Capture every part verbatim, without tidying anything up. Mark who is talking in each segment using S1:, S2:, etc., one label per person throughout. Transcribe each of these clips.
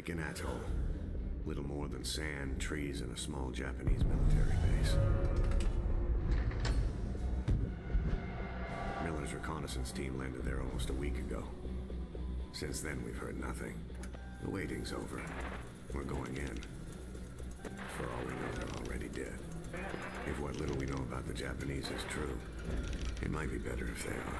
S1: Makin Atoll. Little more than sand, trees, and a small Japanese military base. Miller's reconnaissance team landed there almost a week ago. Since then, we've heard nothing. The waiting's over. We're going in. For all we know, they're already dead. If what little we know about the Japanese is true, it might be better if they are.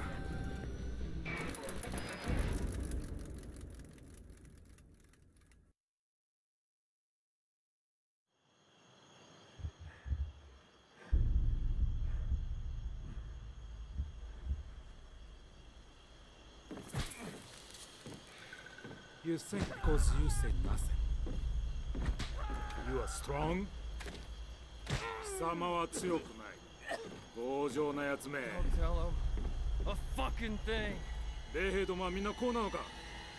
S2: You think because you said nothing, you are strong? 貴様は強くない。強情なやつめ。
S3: Don't tell him a fucking thing.
S2: 米兵どもはみんなこうなのか。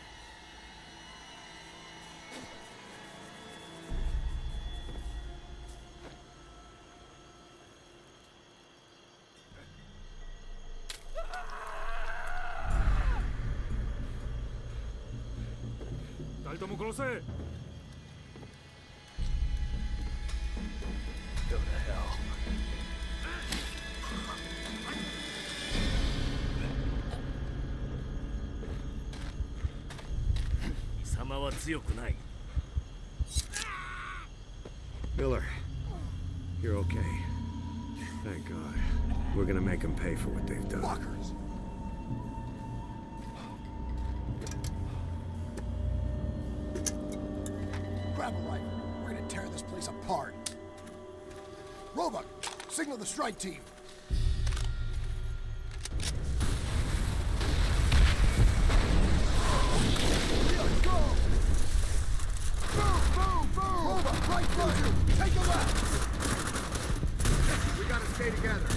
S2: 二人とも殺せ。
S3: Go to hell. 貴様は強くない。
S1: Miller, you're okay. Thank God. We're gonna make them pay for what they've done.
S4: Fuckers! Grab a rifle. We're gonna tear this place apart. Roebuck, signal the strike team. Let's go! Boom, boom, boom! Roebuck, right through you! Take a left! We gotta stay together.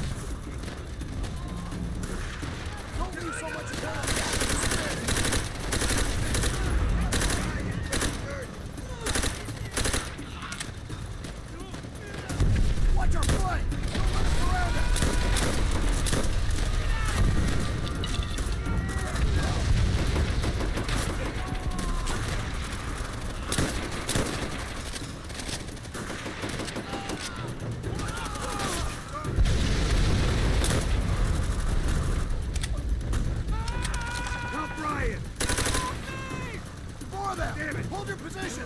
S4: Don't leave so much of that. Watch our flank! Don't let us surround us! Help Ryan! More of them! Damn it! Hold your position!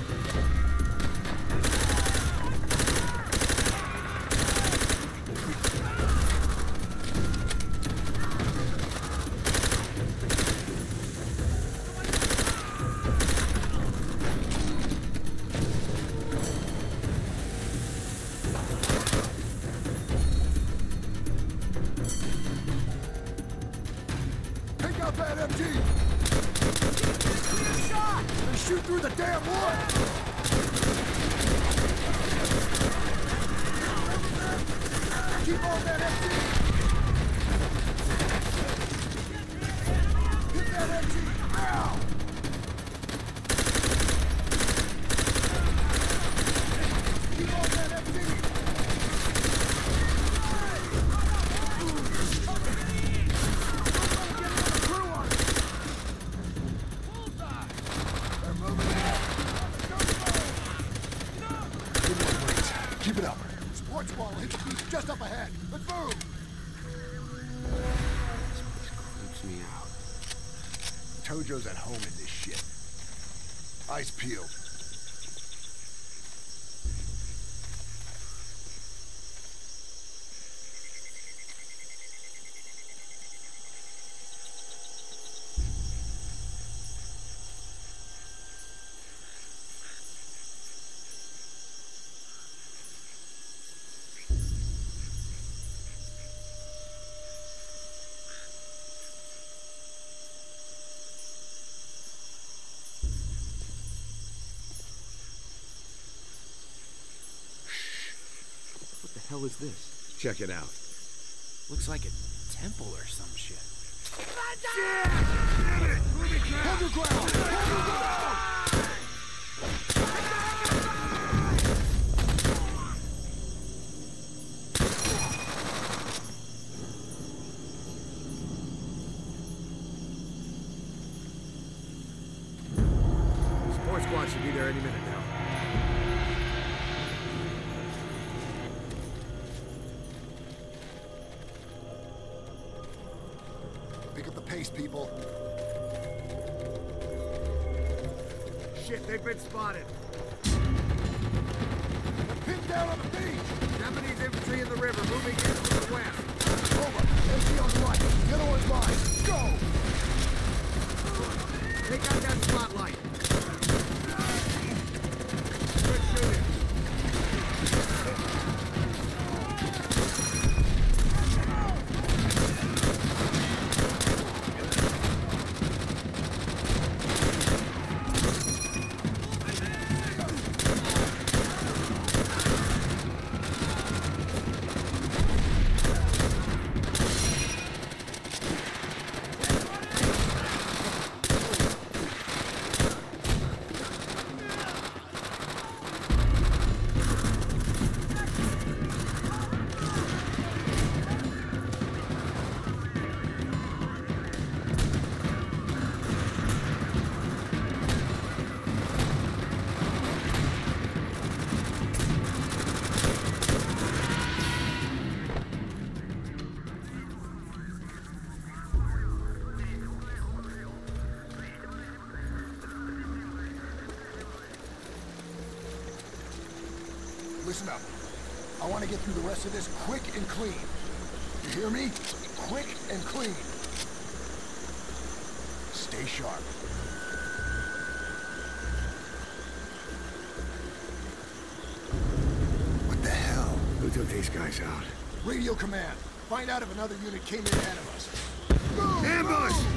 S4: Take out that M G! Shot! They shoot through the damn wood! Keep on that M G! Hit that M G! Ow! Keep on that M G! Keep it up. Sports ball hit the beach just up ahead. Let's move!
S1: This place creeps me out.
S4: Tojo's at home in this shit. Eyes peeled.
S5: The hell is this?
S1: Check it out.
S5: Looks like a temple or some shit.
S4: Hold your ground! Hold your ground!
S1: Support squad should
S4: people.
S6: Shit, they've been spotted.
S4: They're pinned down on the beach!
S6: Japanese infantry in the river, moving in from the west.
S4: Over. M P on the right. The other one's mine. Go!
S6: Take out that spotlight. Good shooting.
S4: Listen up. I want to get through the rest of this quick and clean. You hear me? Quick and clean. Stay sharp. What the hell?
S1: Who took these guys out?
S4: Radio command. Find out if another unit came in ahead of us. Move!
S1: Ambush!
S4: Move!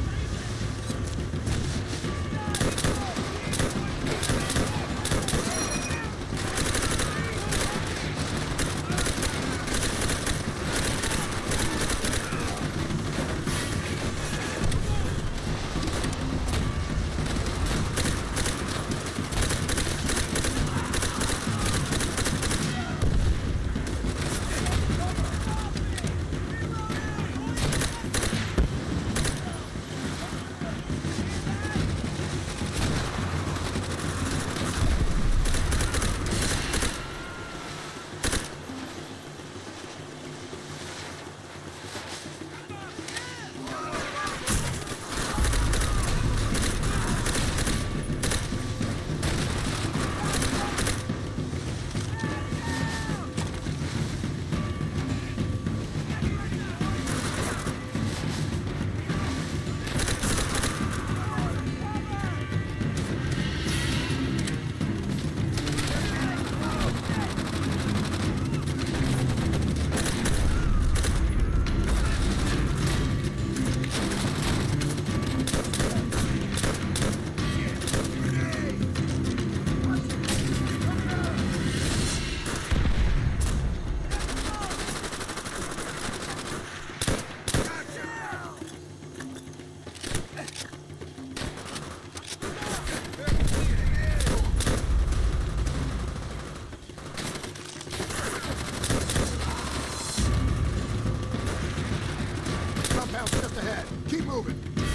S4: Keep moving.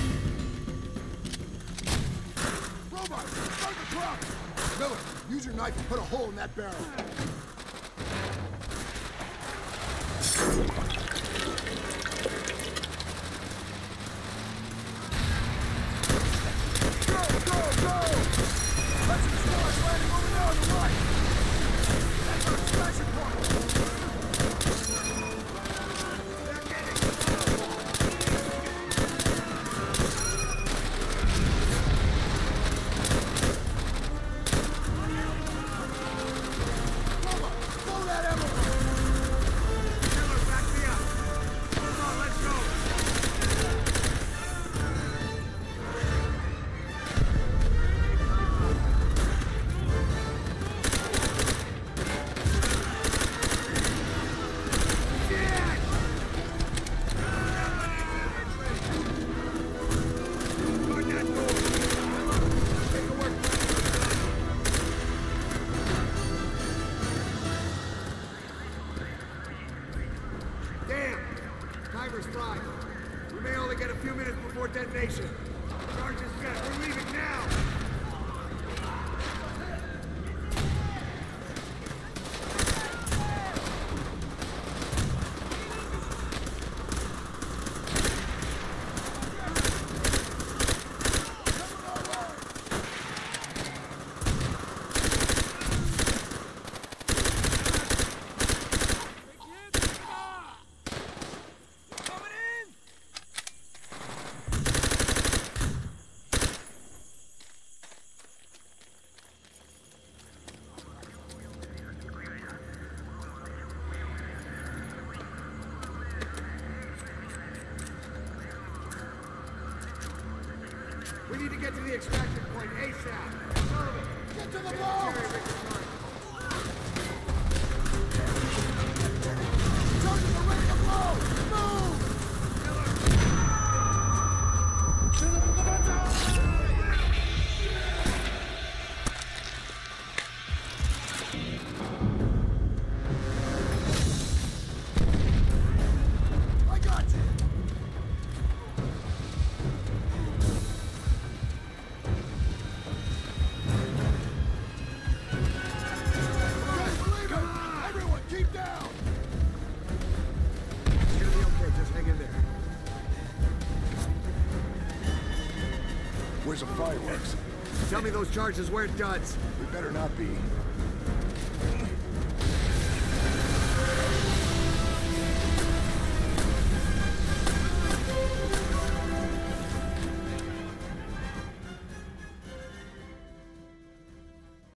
S4: Roebuck, start the truck! Miller, use your knife to put a hole in that barrel. Go, go, go! Let's explore landing over there on the right! That's our extraction point! We may only get a few minutes before detonation. Charge is set. We're leaving now!
S6: to the extraction point ASAP. Sullivan,
S4: Get to the
S6: get
S4: ball!
S6: Terry Richardson.
S4: Charges are ready to blow! Move! I got you! Okay, believe it! Everyone, keep down!
S6: It's gonna be okay, just hang in there.
S4: Where's the fireworks?
S6: Tell me those charges weren't duds.
S4: We better not be.